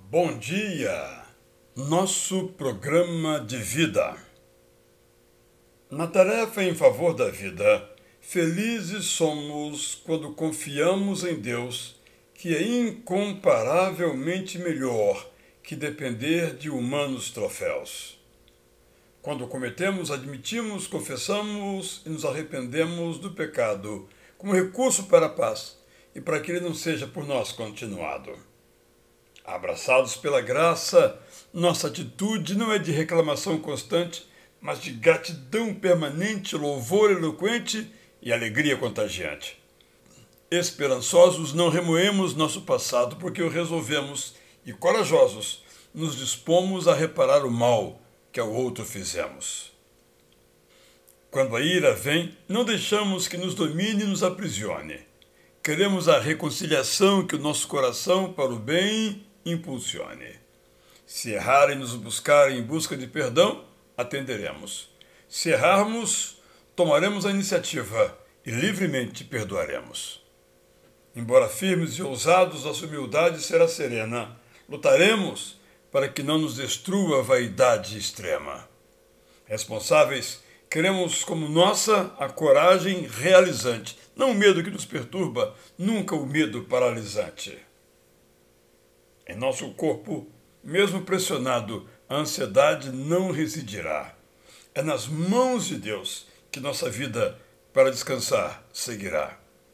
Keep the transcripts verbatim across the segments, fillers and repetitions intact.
Bom dia! Nosso programa de vida. Na tarefa em favor da vida, felizes somos quando confiamos em Deus, que é incomparavelmente melhor que depender de humanos troféus. Quando cometemos, admitimos, confessamos e nos arrependemos do pecado, como recurso para a paz e para que ele não seja por nós continuado. Abraçados pela graça, nossa atitude não é de reclamação constante, mas de gratidão permanente, louvor eloquente e alegria contagiante. Esperançosos, não remoemos nosso passado, porque o resolvemos, e corajosos, nos dispomos a reparar o mal que ao outro fizemos. Quando a ira vem, não deixamos que nos domine e nos aprisione. Queremos a reconciliação que o nosso coração, para o bem, impulsione. Se errarem e nos buscarem em busca de perdão, atenderemos. Se errarmos, tomaremos a iniciativa e livremente perdoaremos. Embora firmes e ousados, nossa humildade será serena. Lutaremos para que não nos destrua a vaidade extrema. Responsáveis, queremos como nossa a coragem realizante, não o medo que nos perturba, nunca o medo paralisante. Em nosso corpo, mesmo pressionado, a ansiedade não residirá. É nas mãos de Deus que nossa vida, para descansar, seguirá.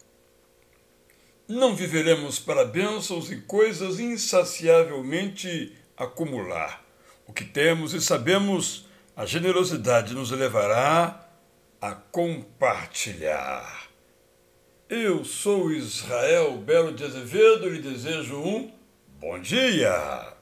Não viveremos para bênçãos e coisas insaciavelmente acumular. O que temos e sabemos, a generosidade nos levará a compartilhar. Eu sou Israel Belo de Azevedo e lhe desejo um bom dia!